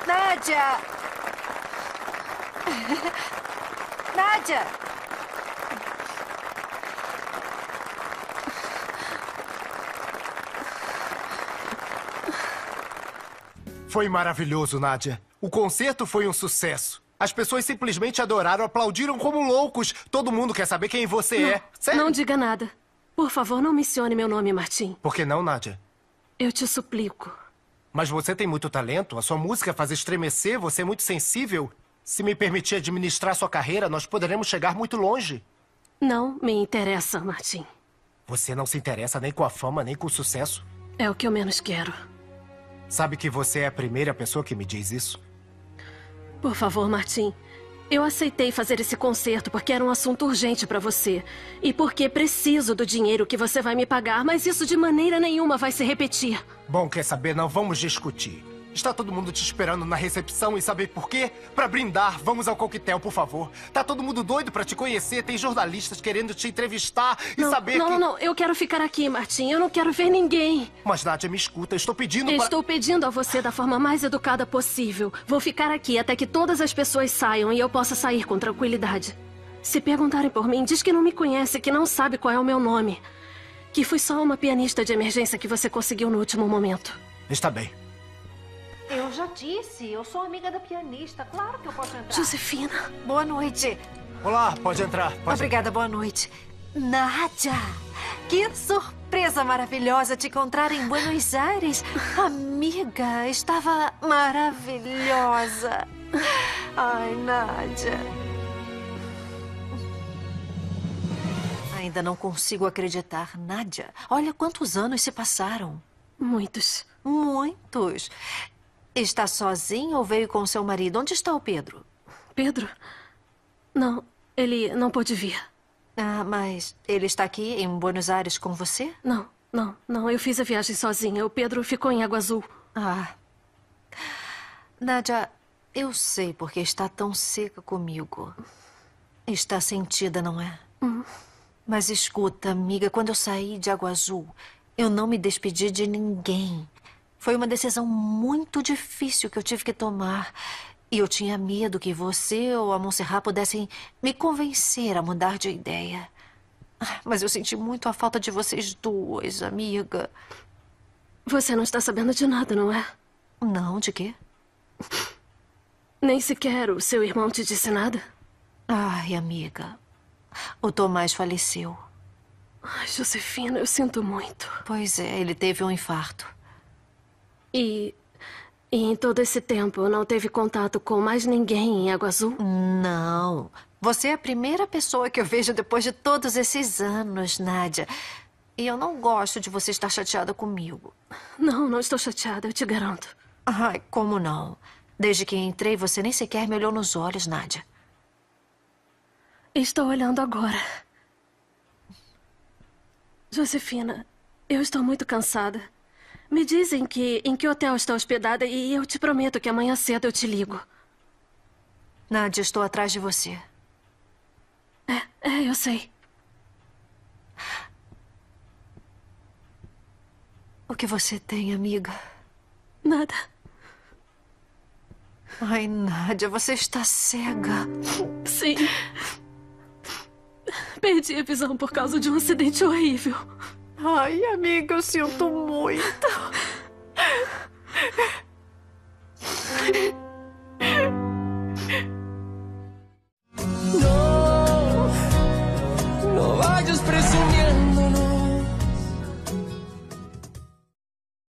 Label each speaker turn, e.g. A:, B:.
A: Nádia! Nádia!
B: Foi maravilhoso, Nádia. O concerto foi um sucesso. As pessoas simplesmente adoraram, aplaudiram como loucos. Todo mundo quer saber quem você é. Sério?
C: Não diga nada. Por favor, não mencione meu nome, Martim.
B: Por que não, Nádia?
C: Eu te suplico.
B: Mas você tem muito talento, a sua música faz estremecer, você é muito sensível. Se me permitir administrar sua carreira, nós poderemos chegar muito longe.
C: Não me interessa, Martim.
B: Você não se interessa nem com a fama, nem com o sucesso?
C: É o que eu menos quero.
B: Sabe que você é a primeira pessoa que me diz isso?
C: Por favor, Martim. Eu aceitei fazer esse concerto porque era um assunto urgente pra você. E porque preciso do dinheiro que você vai me pagar, mas isso de maneira nenhuma vai se repetir.
B: Bom, quer saber? Não vamos discutir. Está todo mundo te esperando na recepção e saber por quê? Pra brindar, vamos ao coquetel, por favor. Tá todo mundo doido pra te conhecer, tem jornalistas querendo te entrevistar e saber que...
C: Não, eu quero ficar aqui, Martim. Eu não quero ver ninguém.
B: Mas, Nádia, me escuta, eu estou pedindo para...
C: Estou pedindo a você da forma mais educada possível. Vou ficar aqui até que todas as pessoas saiam e eu possa sair com tranquilidade. Se perguntarem por mim, diz que não me conhece, que não sabe qual é o meu nome. Que fui só uma pianista de emergência que você conseguiu no último momento.
B: Está bem.
A: Eu já disse, eu sou amiga da pianista. Claro que eu posso entrar.
C: Josefina.
A: Boa noite.
B: Olá, pode entrar.
A: Obrigada, boa noite. Nádia, que surpresa maravilhosa te encontrar em Buenos Aires. Amiga, estava maravilhosa. Ai, Nádia. Ainda não consigo acreditar, Nádia. Olha quantos anos se passaram.
C: Muitos.
A: Muitos. Está sozinho ou veio com seu marido? Onde está o Pedro?
C: Pedro? Não, ele não pôde vir.
A: Ah, mas ele está aqui em Buenos Aires com você?
C: Não. Eu fiz a viagem sozinha. O Pedro ficou em Água Azul.
A: Ah. Nádia, eu sei porque está tão seca comigo. Está sentida, não é? Mas escuta, amiga, quando eu saí de Água Azul, eu não me despedi de ninguém. Foi uma decisão muito difícil que eu tive que tomar. E eu tinha medo que você ou a Montserrat pudessem me convencer a mudar de ideia. Mas eu senti muito a falta de vocês duas, amiga.
C: Você não está sabendo de nada, não é?
A: Não, de quê?
C: Nem sequer o seu irmão te disse nada?
A: Ai, amiga. O Tomás faleceu.
C: Ai, Josefina, eu sinto muito.
A: Pois é, ele teve um infarto.
C: E em todo esse tempo não teve contato com mais ninguém em Água Azul?
A: Não. Você é a primeira pessoa que eu vejo depois de todos esses anos, Nádia. E eu não gosto de você estar chateada comigo.
C: Não estou chateada, eu te garanto.
A: Ai, como não? Desde que entrei, você nem sequer me olhou nos olhos, Nádia.
C: Estou olhando agora. Josefina, eu estou muito cansada. Me dizem em que hotel está hospedada e eu te prometo que amanhã cedo eu te ligo.
A: Nádia, estou atrás de você.
C: Eu sei.
A: O que você tem, amiga?
C: Nada.
A: Ai, Nádia, você está cega.
C: Sim. Perdi a visão por causa de um acidente horrível.
A: Ai, amiga, eu sinto muito.